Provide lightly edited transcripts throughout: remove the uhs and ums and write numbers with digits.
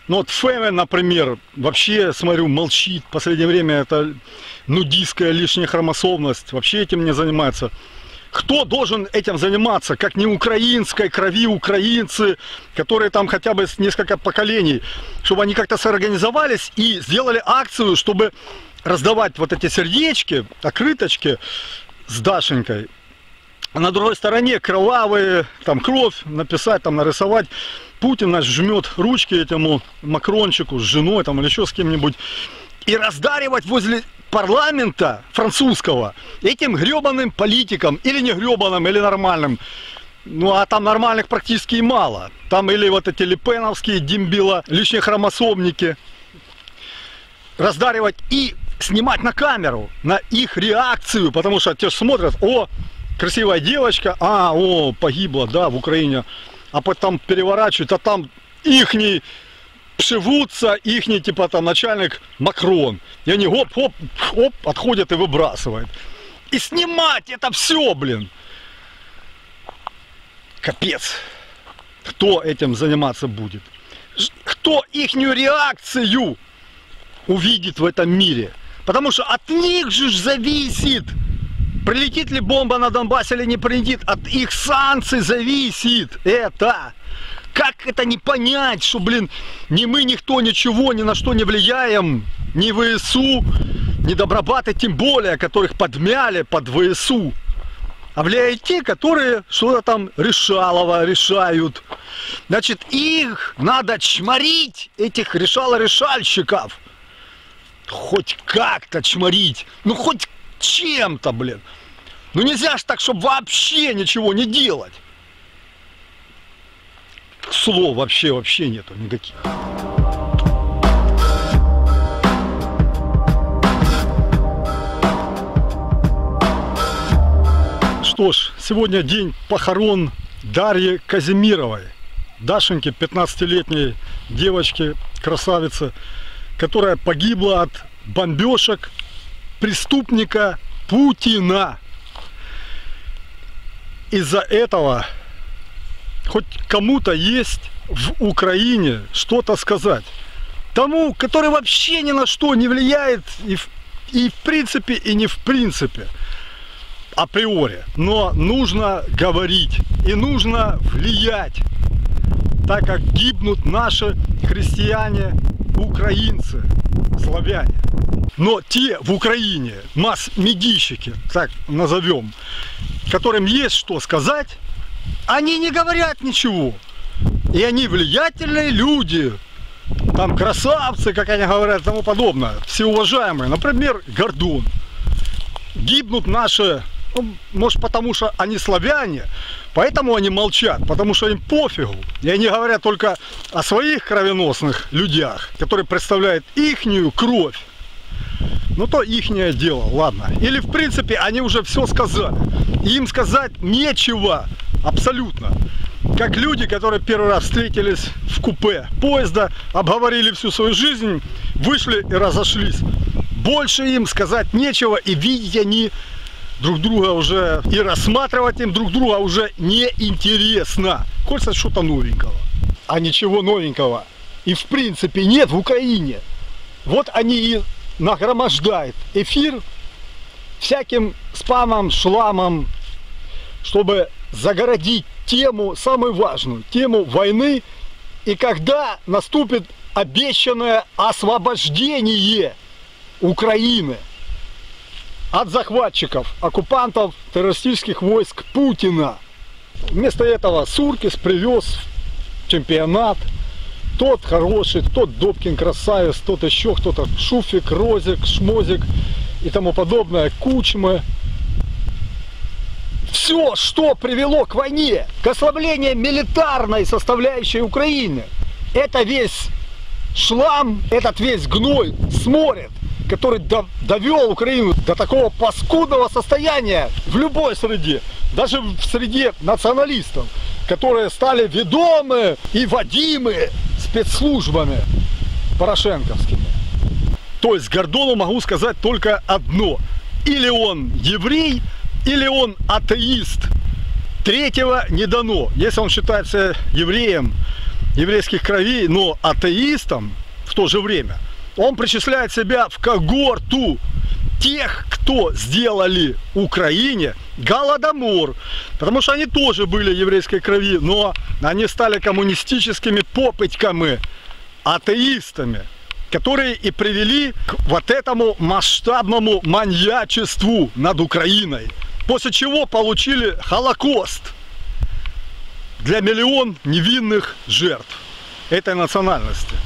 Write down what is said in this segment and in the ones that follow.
Ну вот Фемен, например, вообще, смотрю, молчит. В последнее время это нудистская лишняя хромосомность. Вообще этим не занимается. Кто должен этим заниматься, как не украинской крови украинцы, которые там хотя бы с несколько поколений, чтобы они как-то соорганизовались и сделали акцию, чтобы раздавать вот эти сердечки, открыточки с Дашенькой. А на другой стороне кровавые, там кровь написать, там нарисовать. Путин, значит, жмет ручки этому Макрончику с женой там или еще с кем-нибудь. И раздаривать возле парламента французского этим гребаным политикам, или не гребаным, или нормальным. Ну а там нормальных практически и мало. Там или вот эти лепеновские дембила, лишние хромосомники. Раздаривать и снимать на камеру, на их реакцию, потому что те смотрят, о, красивая девочка, о, погибла, да, в Украине, а потом переворачивают, а там ихний пшивутся, ихний, типа, там, начальник Макрон, и они оп, отходят и выбрасывают. И снимать это все, блин. Капец. Кто этим заниматься будет? Кто ихнюю реакцию увидит в этом мире? Потому что от них же зависит, прилетит ли бомба на Донбассе или не прилетит. От их санкций зависит это. Как это не понять, что, блин, ни мы, никто, ничего, ни на что не влияем. Ни ВСУ, ни Добробаты, тем более, которых подмяли под ВСУ. А влияют те, которые что-то там решают. Значит, их надо чморить, этих решалов. Хоть как-то чморить. Ну, хоть чем-то, блин. Ну, нельзя ж так, чтобы вообще ничего не делать. Слов вообще нету никаких. Что ж, сегодня день похорон Дарьи Казимировой. Дашеньки, 15-летней девочки, красавицы, которая погибла от бомбежек преступника Путина. Из-за этого хоть кому-то есть в Украине что-то сказать. Тому, который вообще ни на что не влияет и в принципе, и не в принципе. Априори. Но нужно говорить и нужно влиять, так как гибнут наши христиане, украинцы, славяне. Но те в Украине, масс-медийщики, так назовем, которым есть что сказать, они не говорят ничего. И они влиятельные люди, там красавцы, как они говорят, и тому подобное, всеуважаемые. Например, Гордон. Гибнут наши, ну, может, потому что они славяне, поэтому они молчат, потому что им пофигу. И они говорят только о своих кровеносных людях, которые представляют ихнюю кровь. Ну, то ихнее дело, ладно. Или, в принципе, они уже все сказали. И им сказать нечего абсолютно. Как люди, которые первый раз встретились в купе поезда, обговорили всю свою жизнь, вышли и разошлись. Больше им сказать нечего, и видеть они друг друга уже, и рассматривать им друг друга уже неинтересно. Хочется что-то новенького. А ничего новенького и в принципе нет в Украине. Вот они и нагромождают эфир всяким спамом, шламом, чтобы загородить тему, самую важную, тему войны, и когда наступит обещанное освобождение Украины от захватчиков, оккупантов, террористических войск Путина. Вместо этого Суркис привез чемпионат. Тот хороший, тот Добкин красавец, тот еще кто-то, Шуфик, Розик, Шмозик и тому подобное, Кучма. Все, что привело к войне, к ослаблению милитарной составляющей Украины, это весь шлам, этот весь гной смотрит, который довел Украину до такого паскудного состояния в любой среде, даже в среде националистов, которые стали ведомы и водимы спецслужбами порошенковскими. То есть Гордону могу сказать только одно: или он еврей, или он атеист. Третьего не дано. Если он считается евреем, еврейских кровей, но атеистом в то же время, он причисляет себя в когорту тех, кто сделали Украине голодомор, потому что они тоже были еврейской крови, но они стали коммунистическими попытьками, атеистами, которые и привели к вот этому масштабному маньячеству над Украиной, после чего получили Холокост для миллион невинных жертв этой национальности.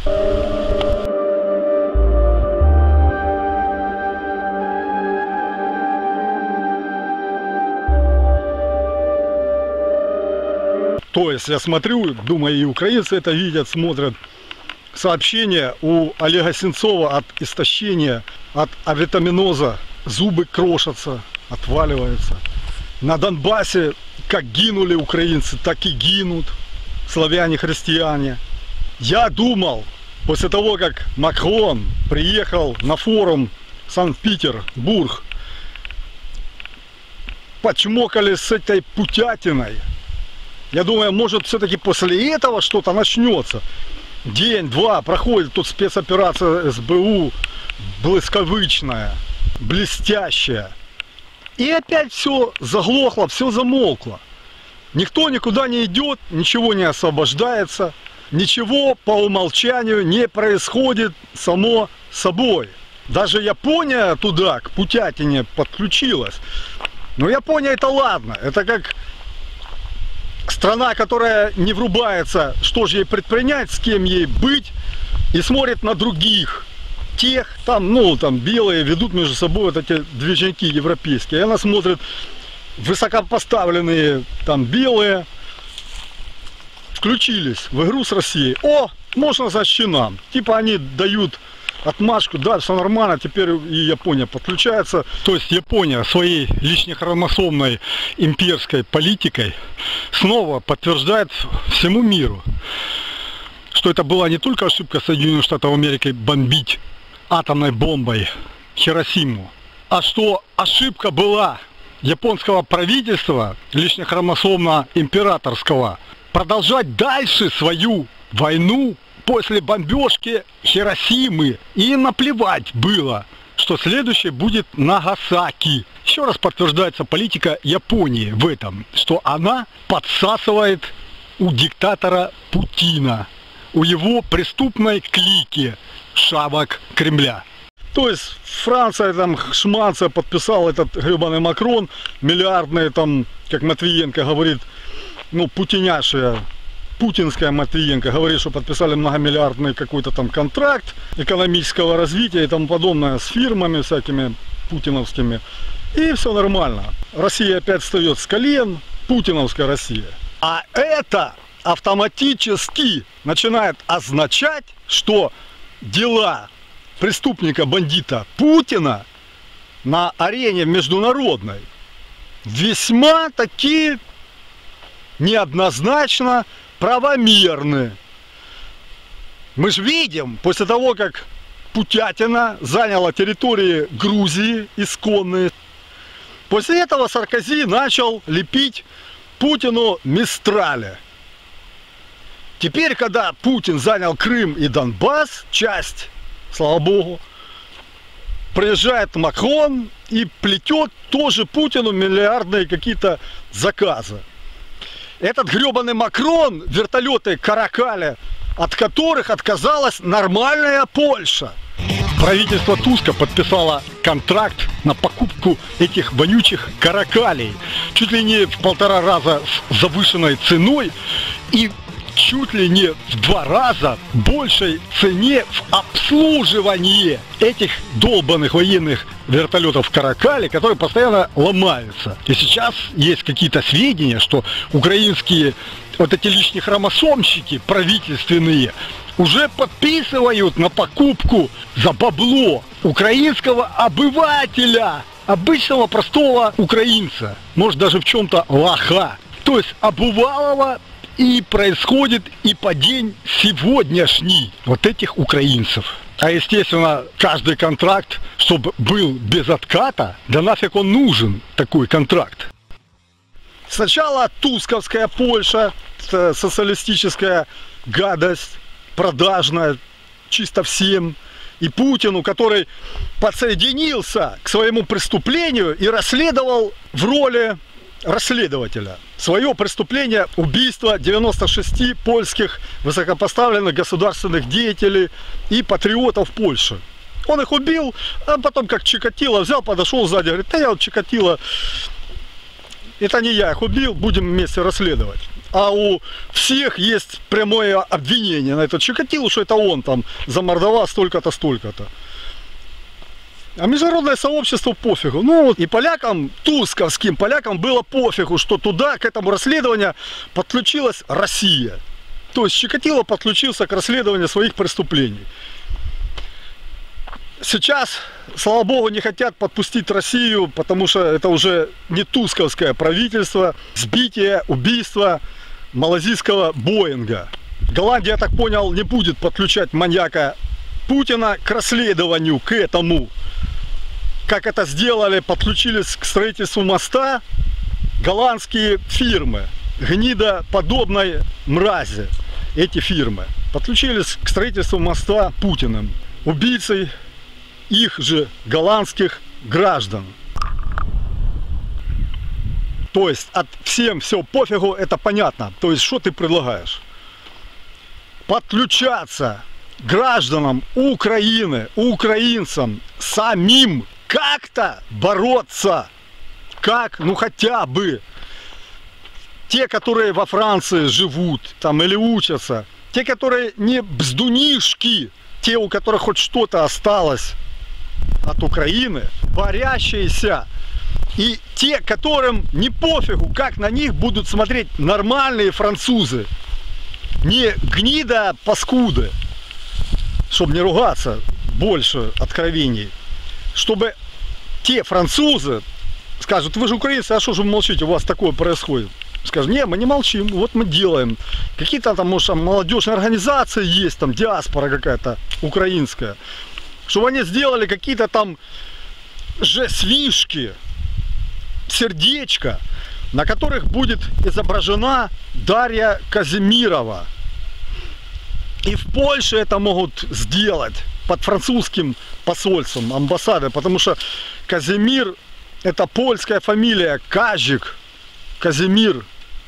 То есть я смотрю, думаю, и украинцы это видят, смотрят сообщения у Олега Сенцова от истощения, от авитаминоза, зубы крошатся, отваливаются. На Донбассе как гинули украинцы, так и гинут славяне-христиане. Я думал, после того, как Макрон приехал на форум Санкт-Петербург, почмокали с этой путятиной. Я думаю, может, все-таки после этого что-то начнется. День-два проходит тут спецоперация СБУ, блесковичная, блестящая. И опять все заглохло, все замолкло. Никто никуда не идет, ничего не освобождается, ничего по умолчанию не происходит само собой. Даже Япония туда, к путятине, подключилась. Но Япония это ладно, это как страна, которая не врубается, что же ей предпринять, с кем ей быть, и смотрит на других. Тех, там, ну, там, белые ведут между собой вот эти движники европейские. И она смотрит, высокопоставленные, там, белые, включились в игру с Россией. О, можно зайти нам. Типа они дают отмашку, да, все нормально, теперь и Япония подключается. То есть Япония своей лишнехромосомной имперской политикой снова подтверждает всему миру, что это была не только ошибка Соединенных Штатов Америки бомбить атомной бомбой Хиросиму, а что ошибка была японского правительства, лишнехромосомно-императорского, продолжать дальше свою войну после бомбежки Хиросимы. И им наплевать было, что следующее будет Нагасаки. Еще раз подтверждается политика Японии в этом, что она подсасывает у диктатора Путина, у его преступной клики шавок Кремля. То есть Франция, там, Шманция подписал этот гребаный Макрон, миллиардные, там, как Матвиенко говорит, ну, путиняшая, путинская Матвиенко говорит, что подписали многомиллиардный какой-то там контракт экономического развития и тому подобное с фирмами всякими путиновскими. И все нормально. Россия опять встает с колен, путиновская Россия. А это автоматически начинает означать, что дела преступника-бандита Путина на арене международной весьма таки неоднозначно правомерны. Мы же видим, после того, как путятина заняла территории Грузии исконные, после этого Саркози начал лепить Путину Мистраля. Теперь, когда Путин занял Крым и Донбасс, часть, слава богу, приезжает Макрон и плетет тоже Путину миллиардные какие-то заказы. Этот гребаный Макрон, вертолеты Каракаля, от которых отказалась нормальная Польша. Правительство Туска подписало контракт на покупку этих вонючих каракалей чуть ли не в 1,5 раза с завышенной ценой и чуть ли не в 2 раза большей цене в обслуживании этих долбанных военных вертолетов Каракали, которые постоянно ломаются. И сейчас есть какие-то сведения, что украинские вот эти лишнехромосомщики правительственные уже подписывают на покупку за бабло украинского обывателя, обычного простого украинца, может даже в чем-то лоха, то есть обывалого. И происходит и по день сегодняшний вот этих украинцев. А естественно, каждый контракт, чтобы был без отката, да нафиг он нужен, такой контракт. Сначала Тусковская Польша социалистическая гадость, продажная, чисто всем. И Путину, который подсоединился к своему преступлению и расследовал в роли расследователя свое преступление убийства 96 польских высокопоставленных государственных деятелей и патриотов Польши. Он их убил, а потом, как Чикатило, взял, подошел сзади, говорит: да я вот Чикатило, это не я их убил, будем вместе расследовать. А у всех есть прямое обвинение на этот Чикатило, что это он там замордовал столько-то, столько-то. А международное сообщество пофигу. Ну и полякам, тусковским полякам было пофигу, что туда, к этому расследованию подключилась Россия. То есть Чикатило подключился к расследованию своих преступлений. Сейчас, слава богу, не хотят подпустить Россию, потому что это уже не тусковское правительство. Сбитие, убийство малазийского Боинга. Голландия, я так понял, не будет подключать маньяка Путина к расследованию, к этому. Как это сделали, подключились к строительству моста голландские фирмы, гнидоподобной мрази. Эти фирмы подключились к строительству моста Путиным, убийцей их же голландских граждан. То есть от всем все пофигу, это понятно. То есть что ты предлагаешь? Подключаться гражданам Украины, украинцам самим, как-то бороться. Как? Ну хотя бы. Те, которые во Франции живут там или учатся, те, которые не бздунишки, те, у которых хоть что-то осталось от Украины, борящиеся, и те, которым не пофигу, как на них будут смотреть нормальные французы, не гнида паскуды, чтобы не ругаться, больше откровений, чтобы те французы скажут: вы же украинцы, а что же вы молчите, у вас такое происходит? Скажут: не, мы не молчим, вот мы делаем. Какие-то там, может, молодежные организации есть, там диаспора какая-то украинская, чтобы они сделали какие-то там жесвишки, сердечко, на которых будет изображена Дарья Казимирова. И в Польше это могут сделать под французским посольством, амбассадой, потому что Казимир — это польская фамилия, Казик, Казимир.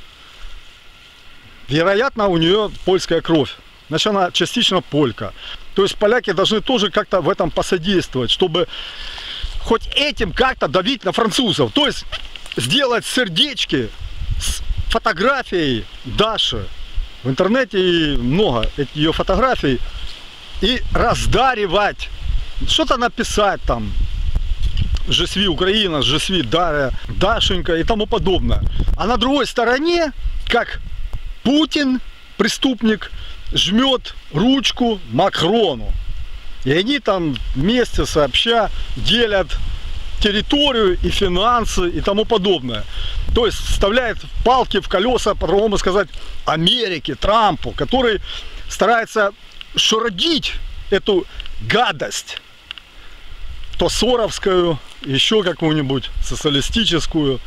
Вероятно, у нее польская кровь, значит, она частично полька. То есть поляки должны тоже как-то в этом посодействовать, чтобы хоть этим как-то давить на французов. То есть сделать сердечки с фотографией Даши. В интернете много ее фотографий. И раздаривать. Что-то написать там: «Je suis Украина», «Je suis Дарья», «Дашенька» и тому подобное. А на другой стороне, как Путин, преступник, жмет ручку Макрону. И они там вместе сообща делят территорию и финансы и тому подобное. То есть вставляет палки в колеса, по-другому сказать, Америке, Трампу, который старается шуродить эту гадость, то соровскую, еще какую-нибудь социалистическую.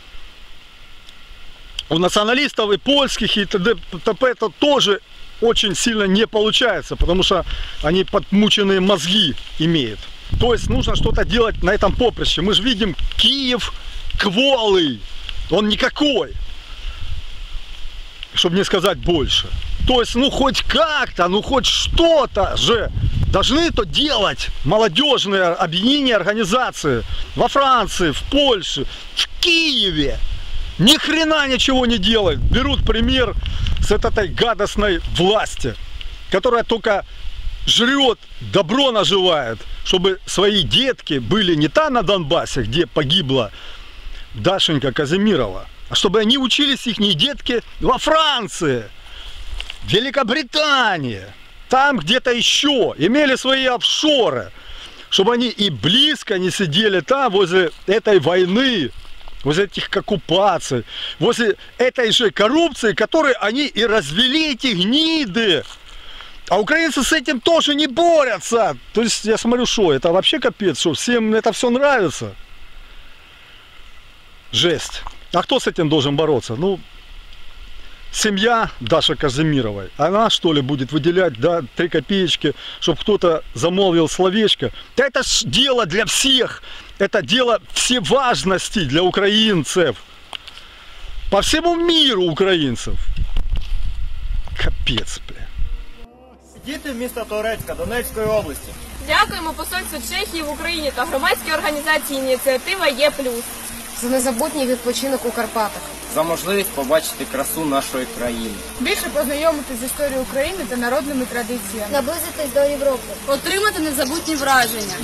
У националистов и польских, и т.д. это тоже очень сильно не получается, потому что они подмученные мозги имеют. То есть нужно что-то делать на этом поприще. Мы же видим, Киев кволый, он никакой, чтобы не сказать больше. То есть, ну хоть как-то, ну хоть что-то же должны то делать молодежные объединения, организации во Франции, в Польше, в Киеве. Ни хрена ничего не делают. Берут пример с этой гадостной власти, которая только жрет, добро наживает, чтобы свои детки были не там на Донбассе, где погибла Дашенька Казимирова, а чтобы они учились, их детки, во Франции, в Великобритании, там где-то еще, имели свои офшоры, чтобы они и близко не сидели там возле этой войны, возле этих оккупаций, возле этой же коррупции, которой они и развели, эти гниды. А украинцы с этим тоже не борются. То есть я смотрю, что это вообще капец, что всем это все нравится. Жесть. А кто с этим должен бороться? Ну, семья Даши Казимировой, она что ли будет выделять, да, 3 копеечки, чтобы кто-то замолвил словечко? Да это ж дело для всех, это дело всеважности для украинцев, по всему миру украинцев. Капец, бля. Діти міста Торецька Донецької області. Дякуємо посольству Чехії в Україні та громадській організації «Ініціатива Є+». За незабутній відпочинок у Карпатах. За можливість побачити красу нашої країни. Більше познайомитися з історією України та народними традиціями. Наблизитись до Європи. Отримати незабутні враження.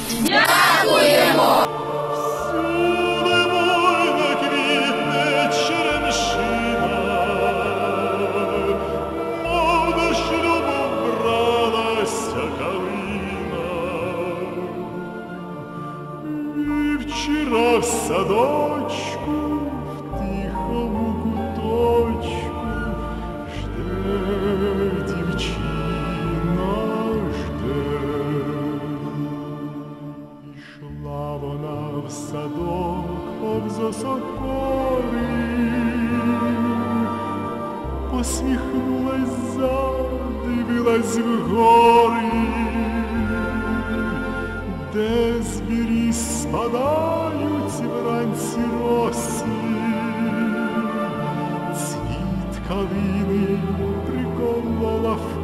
Вчора в садочку, в тихому куточку, жде дівчина, жде. Ішла вона в садок повз осокори, посміхнулась задивилась вгори, де звірі спадають вранці роси, цвіт калини приколола